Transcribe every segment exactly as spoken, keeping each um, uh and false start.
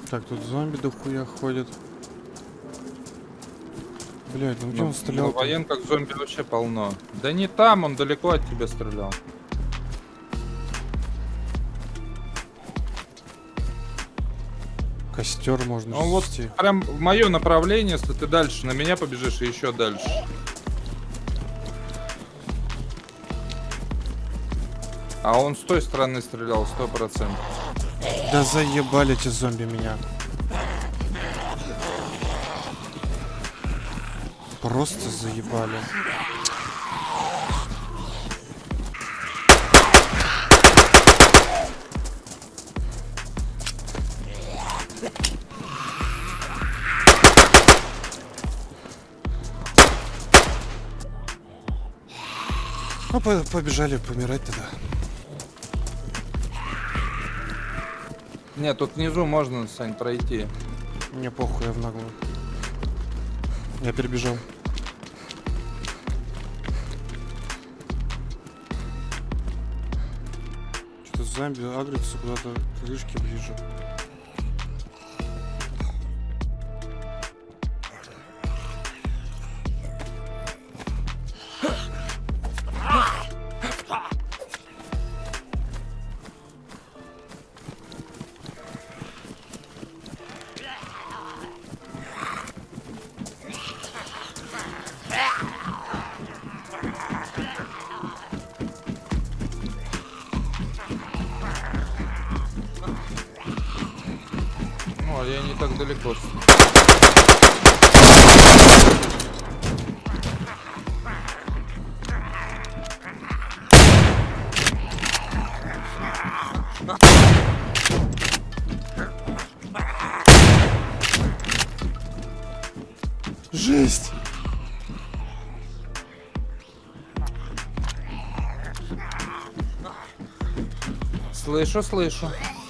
Так, тут зомби дохуя ходят. Блять, ну где Ну, он стрелял? на военках зомби вообще полно. Да не там, он далеко от тебя стрелял. Костер можно Он вот завести. прям в мое направление, если ты дальше на меня побежишь и еще дальше. А он с той стороны стрелял, сто процентов. Да заебали эти зомби меня. Просто заебали. Ну, по побежали помирать тогда. Нет, тут внизу можно, Сань, пройти. Мне похуй, я в наглую. Я перебежал. Что-то зомби агрится куда-то к крышке ближе. Ну, а я не так далеко. Жесть! Слышу, слышу.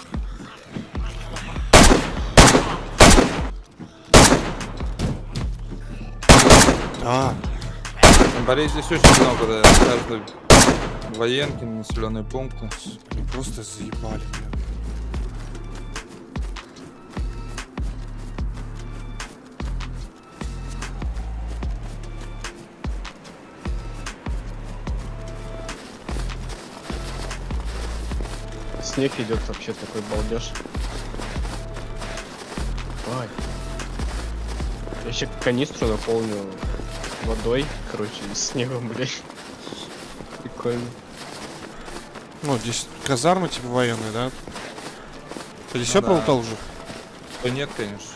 А, Борей здесь очень много, да, каждый военки, населенные пункты. они просто заебали меня. Снег идет, вообще такой балдеж. Ой. Я еще канистру наполню водой, короче, и снегом, блядь. Прикольно. Ну, здесь казармы типа военные, да? Ты здесь все да. пролутал уже? Да нет, конечно.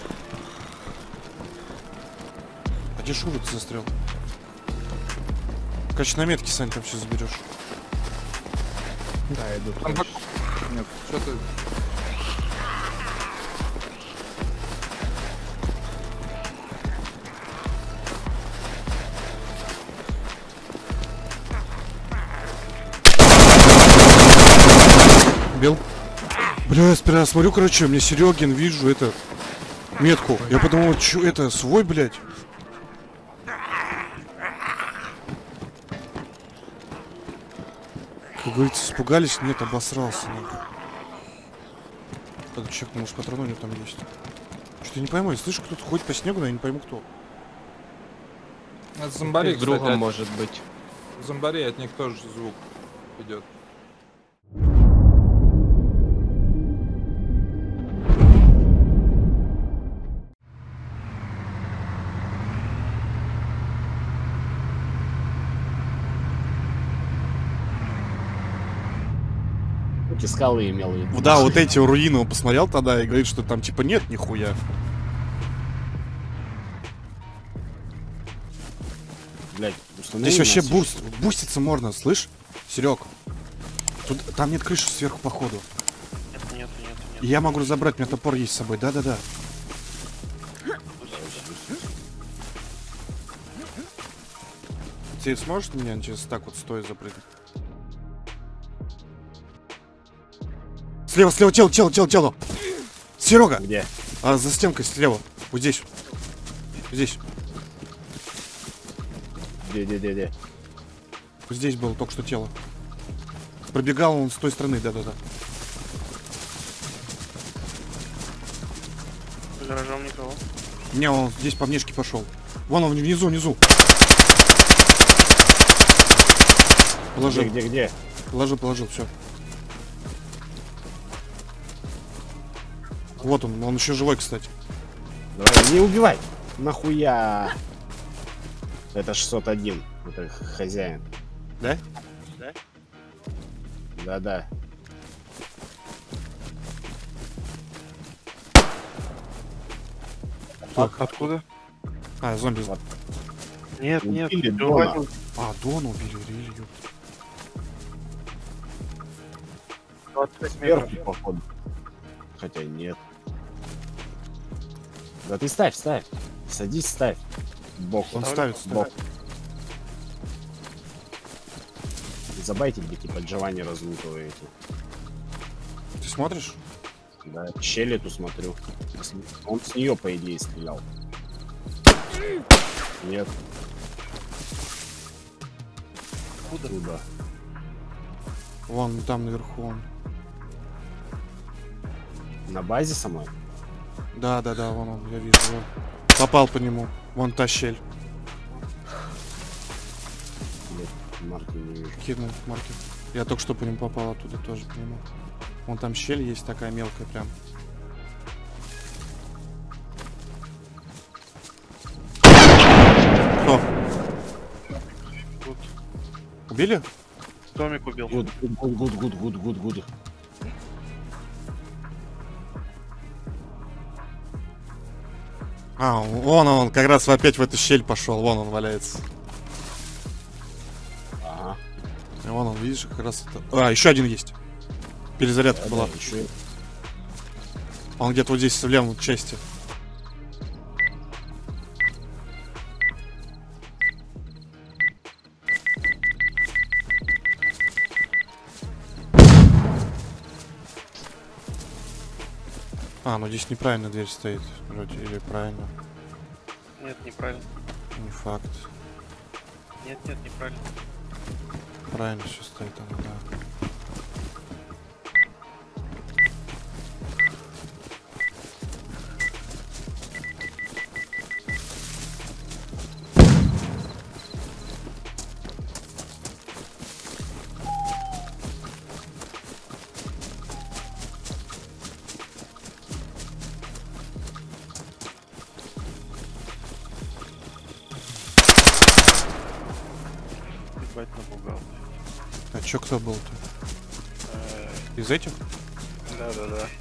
А где Шура ты застрял? Короче, на метке, Сань, там все заберешь. Да, иду. Там бак- Нет, что-то... Бил. Бля, я сперва смотрю, короче, мне Серегин, вижу это метку. Я подумал, что это свой, блядь? Как говорится, испугались, нет, обосрался. Этот человек, может, патроны у него там есть. Что-то не пойму, я слышу, кто-то ходит по снегу, но я не пойму, кто. Это зомбари, С другом кстати, от- может быть. Зомбари, от них тоже звук идет. Эти скалы имел в виду. Да, вот эти руины он посмотрел тогда и говорит, что там типа нет нихуя. Блядь, Здесь вообще буст, буститься можно, слышь? Серег, тут, там нет крыши сверху, походу. Нет, нет, нет, нет. И я могу разобрать, у меня топор есть с собой, да-да-да. Ты сможешь меня через так вот стоя запрыгнуть? Слева, слева, тело, тело, тело, тело. Серега! Где? А, за стенкой слева. Вот здесь. Здесь. Где, где, где, где? Вот здесь было только что тело. Пробегал он с той стороны, да-да-да. гаражом никого. Не, он здесь по внешке пошел. Вон он внизу, внизу. Положил, Где, где, где? положил, положил, все. Вот он, он еще живой, кстати. Давай, не убивай! Нахуя? Это шестьсот один. Это х- хозяин. Да? Да? Да-да. Так, откуда? А, зомби. Вот. Нет, нет. Убили убивать Дона. он- А, Дона убили, рели, ёп. двадцать пять метров. Сверху, походу. Хотя нет. Да ты ставь, ставь. Садись, ставь. Бок. Он Ставлю. ставит, Бок. ставит. Забайте, где типа Джованни раздутого эти. Ты смотришь? Да, щель эту смотрю. С- Он с нее, по идее, стрелял. Нет. Куда? Вон там наверху он. На базе самой? Да, да, да, вон он, я вижу. Вон. Попал по нему. Вон та щель. Нет, марки не вижу. Кинул маркер. Я только что по нему попал оттуда тоже по нему. Вон там щель есть такая мелкая прям. Кто? Тут Убили? домик убил. Гуд, гуд, гуд, гуд, гуд, гуд, гуд. А, вон он, как раз опять в эту щель пошел. Вон он валяется. Ага. И вон он, видишь, как раз это... А, еще один есть. Перезарядка Да, была. да, еще... Он где-то вот здесь в левом части. А, ну здесь неправильно дверь стоит. Вроде, или правильно. Нет, неправильно. Не факт. Нет, нет, неправильно. Правильно все стоит, оно, да. Ебать напугал. А чё кто был-то? Э, Из этих? Да, да, да.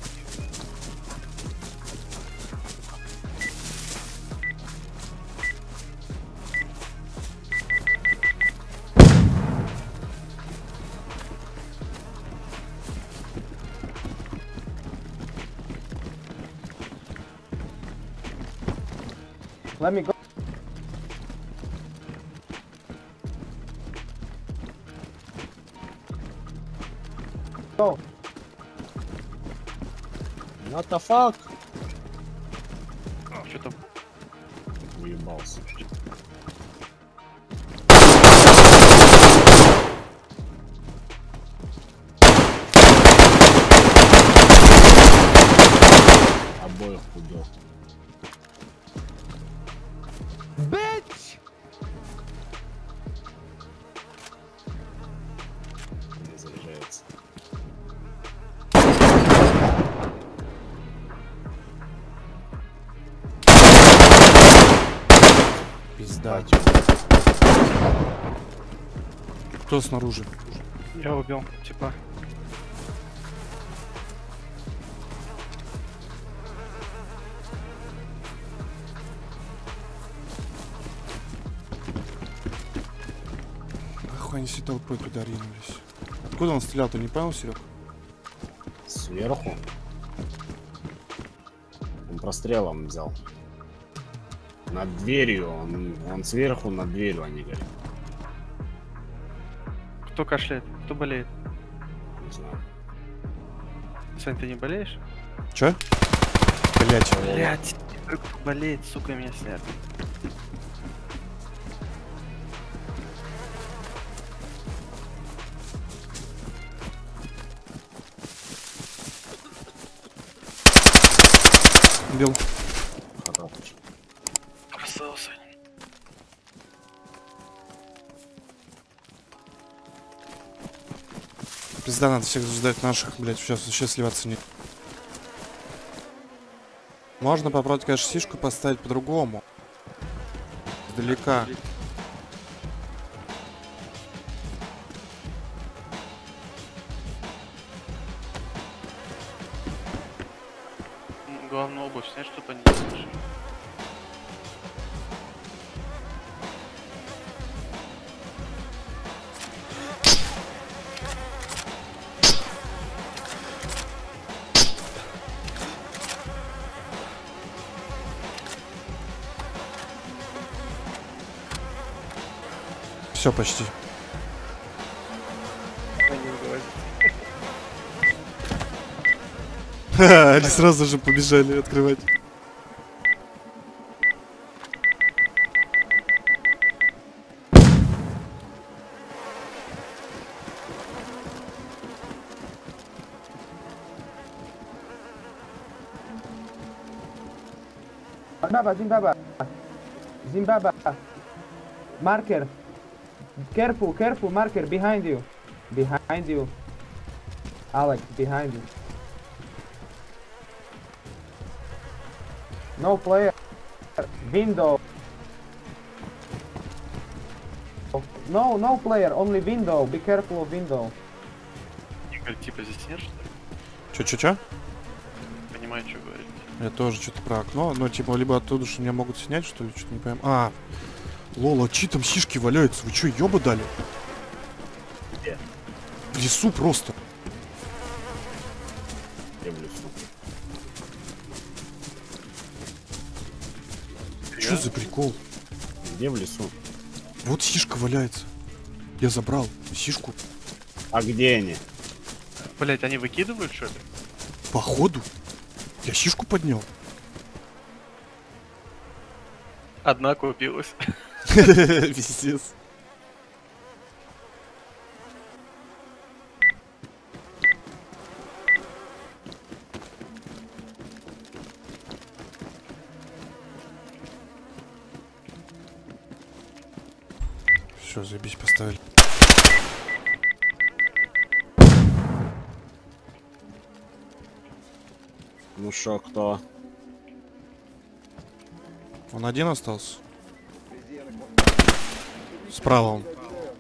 What the fuck? Что там? Уебался. Обоих убил. Не заряжается. Пизда. Кто снаружи? Я убил, типа. Нахуй они все толпой туда ринулись. Откуда он стрелял, ты не понял, Серег? Сверху. Он прострелом взял. Над дверью. Он, он сверху над дверью они говорят. Кто кашляет? Кто болеет? Не знаю. Сань, ты не болеешь? Че? Блять. Блять, кто болеет, сука, меня снят. Убил. Пизда, надо всех ждать наших, блядь, сейчас вообще сливаться нет. Можно попробовать, конечно, сишку поставить по-другому. Издалека. М, Главное обувь снять, чтобы они не слышали. Все почти. Ха, они сразу же побежали открывать. Zimbabwe, Zimbabwe. Zimbabwe. Marker. Careful, careful, marker behind you. Behind you. Alex, behind you. No player. Window. No, no player, only window. Be careful of window. Игорь, типа здесь нет, что ли? Чё-чё-чё? Понимаю, что говорить. Я тоже что-то про окно. Но типа либо оттуда, что меня могут снять, что ли, что-то не пойму. А, лол, а чьи там сишки валяются? Вы чё, ёба дали? Где? В лесу просто. Я в лесу. Чё за прикол? Где в лесу? Вот сишка валяется. Я забрал сишку. А где они? Блять, они выкидывают, что ли? Походу. Я сишку поднял. Одна купилась. Пиздец. Все, заебись, поставили. Ну шо, кто? Он один остался. Справа он.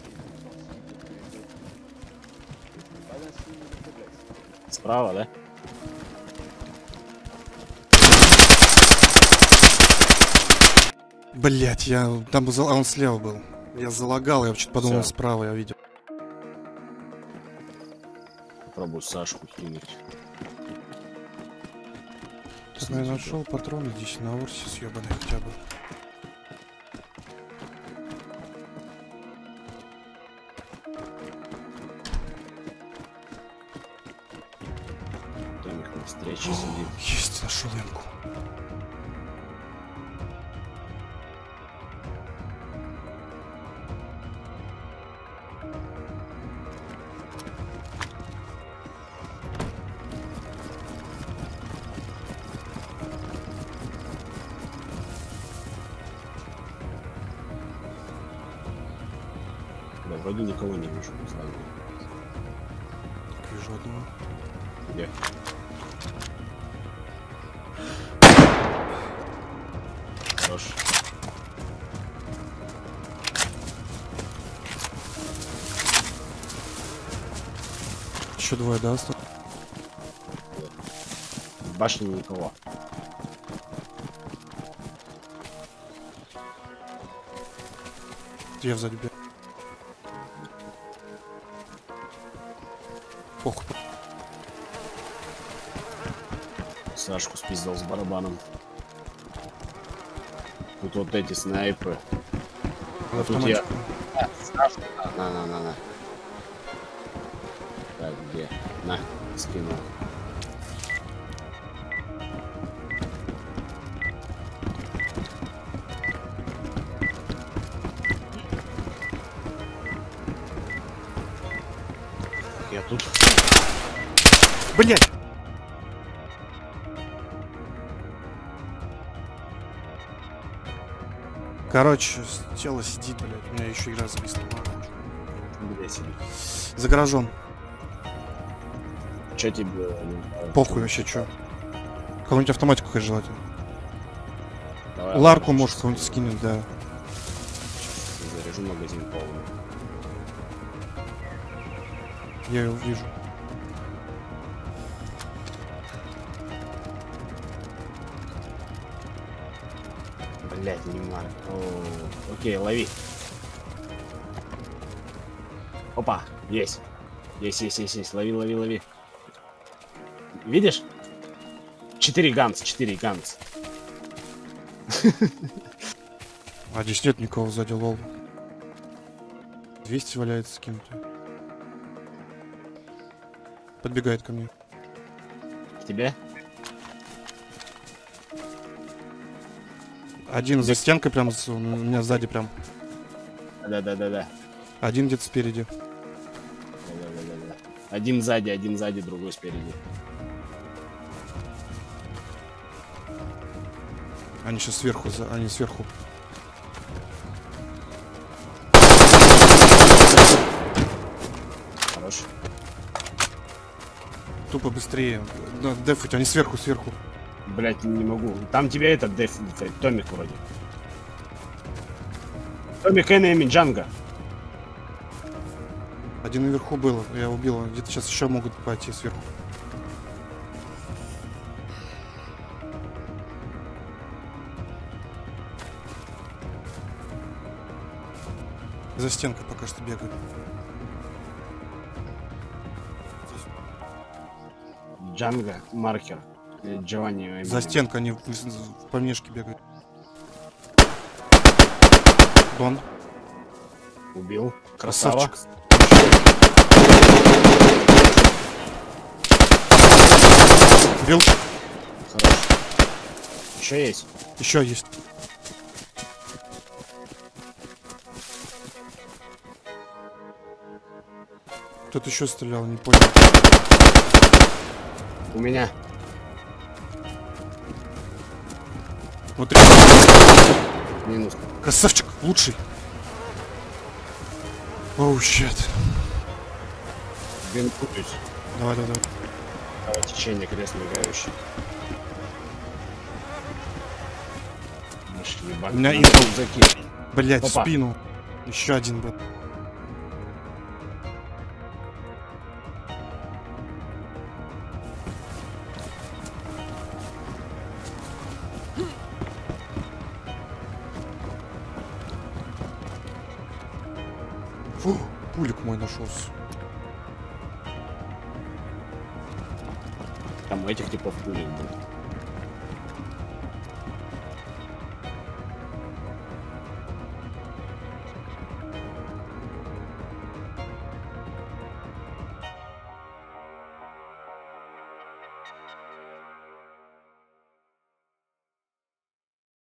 Справа, да? Блять, я там был, а он слева был. Я залагал, я что-то подумал, Всё. справа я видел. Попробую Сашку кинуть. Так, наверное, нашел патроны здесь на Орсе съебанный хотя бы. Домик на встрече сидит. Есть, нашел эмку. Да, вроде никого не вижу. Слава. Так, вижу одного. Где? Хорош. Еще двое, да, осталось? В башне никого. Я сзади бегу. Похуй. Сашку спиздил с барабаном. Тут вот эти снайпы. А тут я... А, Сашка. На, на, на, на. Так, где? На, скинул. Я тут. Блять! Короче, тело сидит, блядь. У меня еще игра зависла. Где сидит? За гаражом. Че тебе? э, Похуй вообще, чё. Кого-нибудь автоматику хоть желательно. Давай, Ларку ладно, может щас кого-нибудь скинуть, да. Заряжу магазин полный. Я его вижу. Блять, не марк. О, окей, лови. Опа, есть. Есть, есть, есть, есть. Лови, лови, лови. Видишь? Четыре ганца, четыре ганца. А здесь нет никого сзади, лол. двести валяется с кем-то. Подбегает ко мне. К тебе? Один за стенкой прям, с- у меня сзади прям. Да-да-да-да. Один где-то спереди. Да-да-да-да. Один сзади, один сзади, другой спереди. Они сейчас сверху, за- они сверху. Хорош. Тупо быстрее. Да, дефать, они сверху, сверху. Блять, не могу. Там тебя этот деф, Томик вроде. Томик Энеми Джанго. Один наверху был, я убил. Где-то сейчас еще могут пойти сверху. За стенкой пока что бегают. Джанго, маркер. Э, Джованни. Эмили. За стенкой они в, в помешке бегают. Дон. Убил. Красава. Красавчик. Убил. Хорош. Еще есть. Еще есть. Кто-то еще стрелял, не понял. У меня. Вот Минус. красавчик, лучший. Оу, щет. Бинтуюсь. Давай, давай, давай. Давай, течение крест мигающий. Нашли баг. У меня Надо инфо. рюкзаки. Блять, в Опа. спину. Еще один был. Фу, пулик мой нашелся. Там у этих типов пулей был.